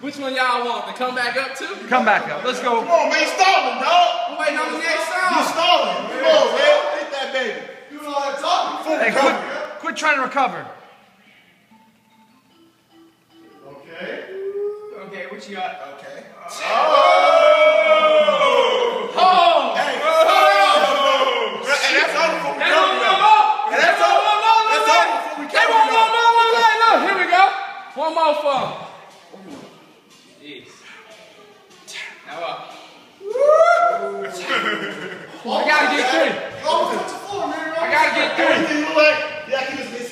Which one y'all want? To come back up to? Come back up. Let's go. Come on, man. You stalling, dog. I'm waiting on the next You song. stalling. Come on, man. Hit that baby. You know how to talk. Hey, quit trying to recover. Okay. Okay, what you got? Okay. Oh! Hey. And that's all before we come. And that's all before we come. Look, here we go. One more for him. Yes. Now up. I gotta get 3. I gotta get 3. Everything look like, yeah, he was